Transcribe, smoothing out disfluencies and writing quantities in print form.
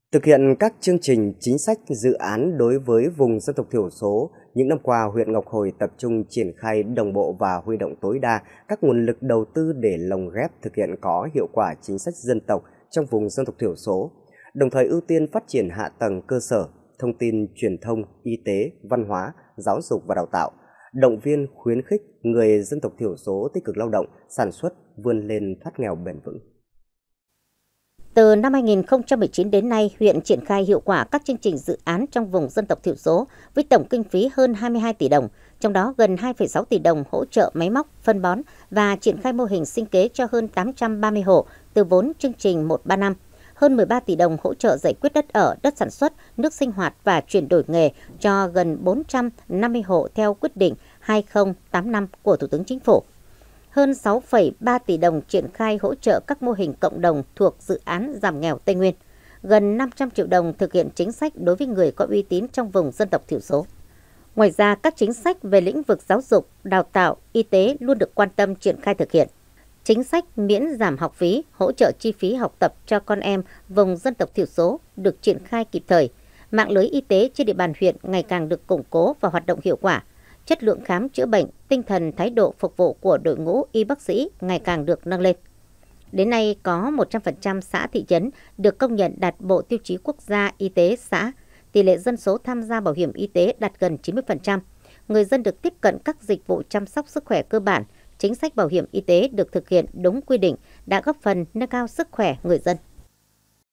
Thực hiện các chương trình, chính sách, dự án đối với vùng dân tộc thiểu số, những năm qua, huyện Ngọc Hồi tập trung triển khai đồng bộ và huy động tối đa các nguồn lực đầu tư để lồng ghép thực hiện có hiệu quả chính sách dân tộc trong vùng dân tộc thiểu số, đồng thời ưu tiên phát triển hạ tầng cơ sở, thông tin, truyền thông, y tế, văn hóa, giáo dục và đào tạo, động viên khuyến khích người dân tộc thiểu số tích cực lao động, sản xuất, vươn lên thoát nghèo bền vững. Từ năm 2019 đến nay, huyện triển khai hiệu quả các chương trình dự án trong vùng dân tộc thiểu số với tổng kinh phí hơn 22 tỷ đồng, trong đó gần 2,6 tỷ đồng hỗ trợ máy móc, phân bón và triển khai mô hình sinh kế cho hơn 830 hộ từ vốn chương trình 135, hơn 13 tỷ đồng hỗ trợ giải quyết đất ở, đất sản xuất, nước sinh hoạt và chuyển đổi nghề cho gần 450 hộ theo quyết định 2085 của Thủ tướng Chính phủ. Hơn 6,3 tỷ đồng triển khai hỗ trợ các mô hình cộng đồng thuộc dự án giảm nghèo Tây Nguyên, gần 500 triệu đồng thực hiện chính sách đối với người có uy tín trong vùng dân tộc thiểu số. Ngoài ra, các chính sách về lĩnh vực giáo dục, đào tạo, y tế luôn được quan tâm triển khai thực hiện. Chính sách miễn giảm học phí, hỗ trợ chi phí học tập cho con em vùng dân tộc thiểu số được triển khai kịp thời. Mạng lưới y tế trên địa bàn huyện ngày càng được củng cố và hoạt động hiệu quả. Chất lượng khám chữa bệnh, tinh thần thái độ phục vụ của đội ngũ y bác sĩ ngày càng được nâng lên. Đến nay có 100% xã thị trấn được công nhận đạt bộ tiêu chí quốc gia y tế xã. Tỷ lệ dân số tham gia bảo hiểm y tế đạt gần 90%. Người dân được tiếp cận các dịch vụ chăm sóc sức khỏe cơ bản. Chính sách bảo hiểm y tế được thực hiện đúng quy định đã góp phần nâng cao sức khỏe người dân.